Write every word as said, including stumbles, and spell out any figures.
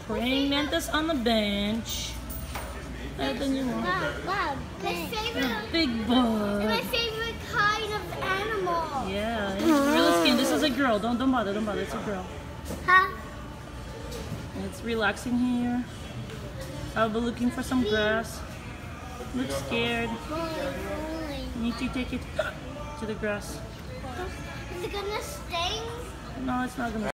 Praying mantis on the bench. Better than you want. Wow, wow. My favorite, A big my bug. favorite kind of animal. Yeah, it's really skinny. This is a girl. Don't don't bother. Don't bother. It's a girl. Huh? It's relaxing here. I'll be looking for some grass. Looks scared. You need to take it to the grass. Is it gonna sting? No, it's not gonna.